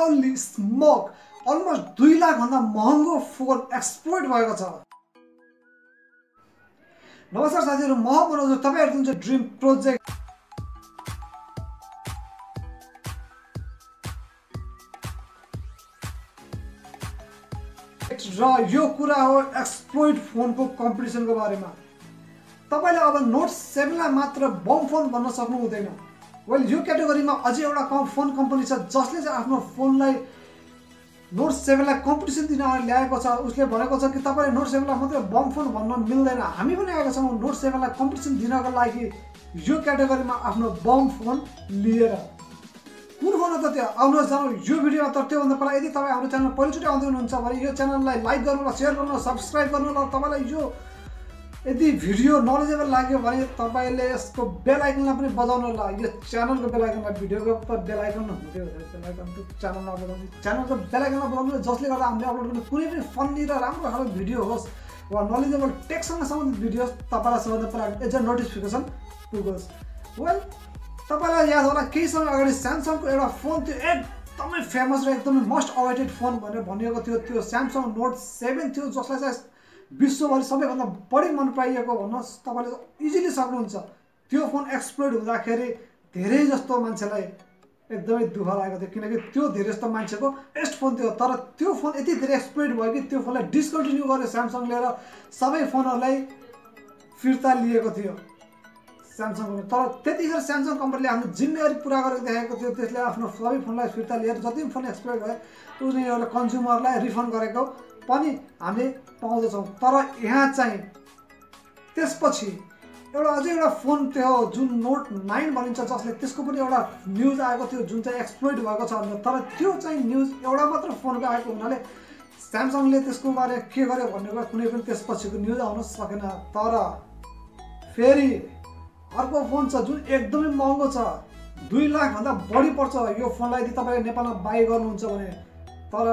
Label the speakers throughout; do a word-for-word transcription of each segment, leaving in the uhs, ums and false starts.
Speaker 1: हाउली smoke almost दुई लाख भन्दा महँगो फोन एक्सप्लोइट भएको छ। नमस्कार साथीहरु, म मनोज, तपाईहरु जुन चाहिँ ड्रिम प्रोजेक्ट र यो कुरा हो एक्सप्लोइट फोनको कम्पिटिसनको बारेमा। तपाईले अब नोट सेभेन लाई मात्र बम फोन भन्न सक्नु हुँदैन। वेल यो क्याटेगोरीमा अझै एउटा कम फोन कम्पनी छ जसले चाहिँ आफ्नो फोनलाई नोट सेभेन लाई कम्पिटिसन दिन ल्याएको छ। उसले भनेको छ कि तपाईले नोट सेभेन लाई मात्र बम फोन भन्न मिल्दैन। हामी पनि आएका छौं नोट सेभेन लाई कम्पिटिसन दिनको लागि यो क्याटेगोरीमा आफ्नो बम फोन लिएर। कुन फोन हो त त्यो? आउनुहोस् जानु यो भिडियोमा। तर त्यो भन्दा पहिला यदि तपाई हाम्रो च्यानल पहिलोचोटि आउँदै हुनुहुन्छ भने यो च्यानललाई लाइक गर्नु र शेयर गर्नु र सब्स्क्राइब गर्नु र तपाईलाई यो यदि भिडियो नलेजेबल लाग्यो भने तपाईले यसको बेल आइकनलाई पनि बजाउनु होला। यो च्यानलको बेल आइकनलाई भिडियोको पर बेल आइकन हुँदै बेल आइकन च्यानलमा बजाउनु च्यानलको बेल आइकनमा बजाउनु जसले गर्दा हामीले अपलोड गर्ने कुनै पनि फन्नी र राम्रो खालको भिडियो होस् वा नलेजेबल टेकसँग सम्बन्धित भिडियो तपाईलाई सबैभन्दा पहिला एज अ नोटिफिकेसन पुगोस्। वेल तपाईलाई याद होला केही समय अगाडि स्यामसङको एउटा फोन थियो एकदमै फेमस र एकदमै मोस्ट अवेटेड फोन भनेर भनिएको थियो। त्यो स्यामसङ नोट सेभेन थियो जसलाई चाहिँ विश्वभरि सबैभन्दा बढी मन पराइएको भन्न तपाईले इजिली सक्नुहुन्छ। त्यो फोन एक्सप्लोइट हुँदाखेरि धेरै जस्तो मान्छेलाई एकदमै दुःख लागेको थियो किनकि त्यो धेरै जस्तो मान्छेको बेस्ट फोन थियो। तर त्यो फोन यति धेरै एक्सप्लोइट भयो कि त्यो फोनलाई डिस्कन्टिन्यू गर्यो स्यामसङले र सबै फोनहरुलाई फिर्ता लिएको थियो स्यामसङले। तर त्यतिखेर स्यामसङ कम्पनीले आफ्नो जिम्मेवारी पूरा गरेको देखाएको थियो। त्यसले आफ्नो सबै फोनलाई फिर्ता लिएर जति पनि फोन एक्सप्लोइट भयो उनीहरुले कन्ज्युमरलाई रिफन्ड गरेको पनि हामीले पाउँदछौँ। तर यहाँ चाहिँ त्यसपछि एउटा अझै एउटा फोन थियो जुन नोट नाइन भनिन्छ जसले त्यसको पनि एउटा न्युज आएको थियो जुन चाहिँ एक्सप्लोइट भएको छ भनेर। तर त्यो चाहिँ न्युज एउटा मात्र फोनको आएको हुनाले स्यामसङले त्यसको बारे के गर्यो भन्ने कुनै पनि त्यसपछिको न्युज आउन सकेन। तर फेरि अर्को फोन छ जुन एकदमै महँगो छ, दुई लाख भन्दा बढी पर्छ यो फोनलाई यदि तपाईले नेपालमा बाई गर्नुहुन्छ भने। तर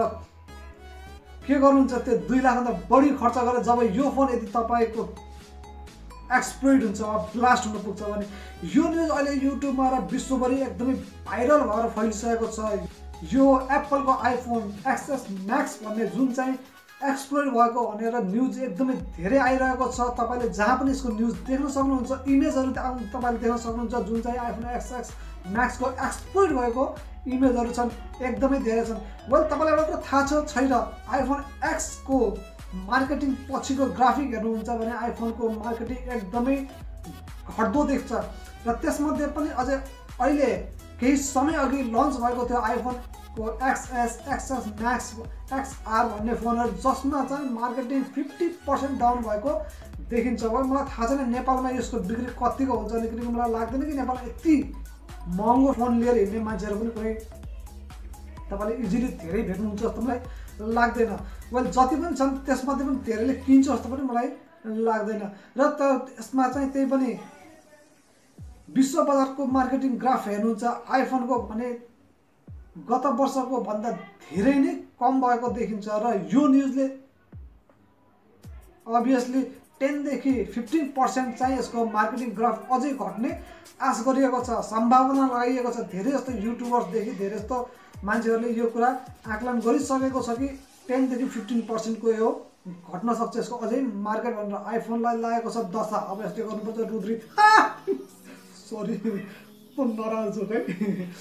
Speaker 1: के गर्नुहुन्छ त्यो दुई लाख भन्दा बढी खर्च गरेर जब यो फोन यदि तपाईको एक्सप्लोइट हुन्छ वा ब्लास्ट हुन पुग्छ भने यो न्युज अहिले युट्युबमा र विश्वभरि एकदमै भाइरल भएर फैलिसकेको छ। यो एप्पलको आइफोन एक्सएस म्याक्स भन्ने जुन चाहिँ एक्सप्लोइट भएको भनेर न्युज एकदमै धेरै आइरहेको छ। तपाईले जहाँ पनि यसको न्युज देख्न सक्नुहुन्छ, इमेजहरु तपाईले देख्न सक्नुहुन्छ जुन चाहिँ आइफोन एक्सएस म्याक्सको एक्सप्लोइट भएको इमेजहरु छन्, एकदमै धेरै छन्। वेल तपाईलाई एउटा कुरा थाहा छ छैन, आइफोन एक्स को मार्केटिङ पछिको ग्राफिक हेर्नुहुन्छ भने आइफोनको मार्केटिङ एकदमै घट्दो देख्छ। र त्यसमध्ये पनि अझै अहिले केही समय अघि लन्च भएको थियो आइफोन को एक्सएस एक्सएस म्याक्स एक्सआर भन्ने फोनहरु जसमा चाहिँ मार्केटिङ फिफ्टी पर्सेंट डाउन भएको देखिन्छ। अब मलाई थाहा छैन नेपालमा यसको बिक्री कतिको हुन्छ नि किनकि मलाई लाग्दैन कि नेपालमा यति महँगो फोन लिएर हिँड्ने मान्छेहरु पनि कुनै तपाईले इजिली धेरै भेट्नुहुन्छ जस्तो मलाई लाग्दैन। वेल जति पनि छन् त्यसमध्ये पनि धेरैले किन्छ जस्तो पनि मलाई लाग्दैन। र त यसमा चाहिँ त्यही पनि विश्व बजारको मार्केटिङ ग्राफ हेर्नुहुन्छ आइफोनको भने गत वर्षको भन्दा धेरै नै कम भएको देखिन्छ। र यो न्युजले अभियसली टेन देखि फिफ्टीन पर्सेंट चाहिँ यसको मार्केटिङ ग्राफ अझै घट्ने आश गरिएको छ, सम्भावना लगाइएको छ। धेरै जस्तो युट्युबर्सदेखि धेरै जस्तो मान्छेहरूले यो कुरा आकलन गरिसकेको छ कि टेन देखि फिफ्टीन पर्सेंट को यो घट्न सक्छ यसको अझै मार्केट भनेर। आइफोनलाई लागेको छ दशा। अब यसले गर्नुपर्छ रुद्री सरी त नराज हो है।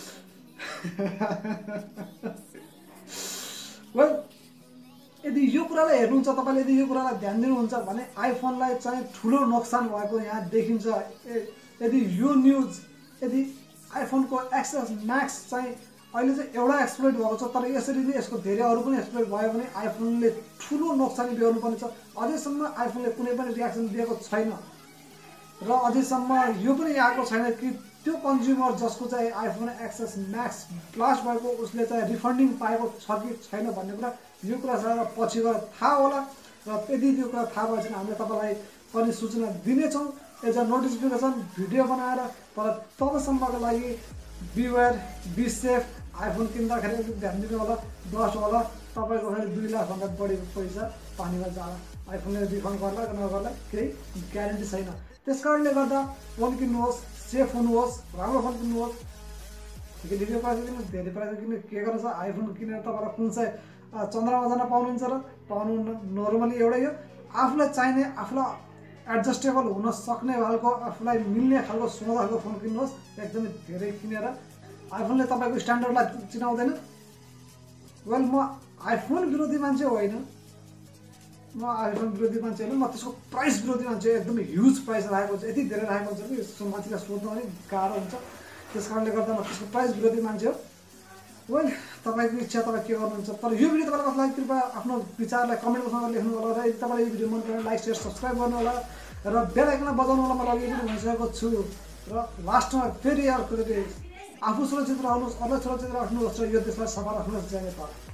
Speaker 1: वेल यदि यो कुरालाई हेर्नुहुन्छ तपाईले यदि यो कुरालाई ध्यान दिनुहुन्छ भने आइफोनलाई चाहिँ ठुलो नोक्सान भएको यहाँ देखिन्छ। यदि यो न्युज यदि आइफोनको एक्सएस म्याक्स चाहिँ अहिले चाहिँ एउटा एक्सप्लोइट भएको छ तर यसरी नै यसको धेरै अरु पनि एक्सप्लोइट भयो भने आइफोनले ठुलो नोक्सानी बेहोर्नु पर्ने छ। अझैसम्म आइफोनले कुनै पनि रियाक्सन दिएको छैन र अझैसम्म यो पनि आएको छैन कि त्यो कन्ज्युमर जसको चाहिँ आइफोन एक्सएस म्याक्स ब्लास्ट भएको उसले चाहिँ रिफन्डिङ पाएको छ कि छैन भन्ने कुरा यो कुरा चाहिँ पछि गएर थाहा होला। र यदि त्यो कुरा थाहा भएछ भने हामीले तपाईलाई पनि सूचना दिनेछौँ एज अ नोटिफिकेसन भिडियो बनाएर। तर तबसम्मको लागि बिवेयर बी सेफ। आइफोन किन्दाखेरि अलिक ध्यान दिनु होला, ब्लास्ट होला तपाईको फेरि दुई लाख भन्दा बढी पैसा पानीमा जाला। आइफोनले रिफन्ड गर्ला कि नगर्ला केही ग्यारेन्टी छैन। त्यसकारणले गर्दा फोन किन्नुहोस्, सेफ हुनुहोस्, राम्रो फोन किन्नुहोस्। ढिलो प्राइस किन धेरै प्राइस किन के गर्नु छ आइफोन किनेर तपाईँलाई कुन चाहिँ चन्द्रमा जान पाउनुहुन्छ र पाउनु नर्मली एउटै हो आफूलाई चाहिने आफूलाई एडजस्टेबल हुन सक्ने खालको आफूलाई मिल्ने खालको सुहाउँदो खालको फोन किन्नुहोस् एकदमै धेरै किनेर आइफोनले तपाईँको स्ट्यान्डर्डलाई चिनाउँदैन वेल म आइफोन विरोधी मान्छे होइन म आइफोन विरोधी मान्छे होइन म त्यसको प्राइस विरोधी मान्छे एकदमै ह्युज प्राइस राखेको हुन्छ यति धेरै राखेको हुन्छ कि मान्छेलाई सोध्नु अलिक गाह्रो हुन्छ त्यस कारणले गर्दा म त्यसको प्राइस विरोधी मान्छे हो वेल तपाईँको इच्छा तपाईँ के गर्नुहुन्छ तर यो भिडियो तपाईँलाई कस्तो लाग्यो कृपया आफ्नो विचारलाई कमेन्ट बक्समा लेख्नु होला र यदि तपाईँलाई यो भिडियो मन पऱ्यो लाइक सेयर सब्सक्राइब गर्नु होला र बेल आइकन बजाउनु होला मैले अघि पनि भनिसकेको छु र लास्टमा फेरि अर्को आफू सुरक्षित रहनुहोस् अरूलाई सुरक्षित राख्नुहोस् र यो देशलाई सफा राख्नुहोस् जय नेपाल।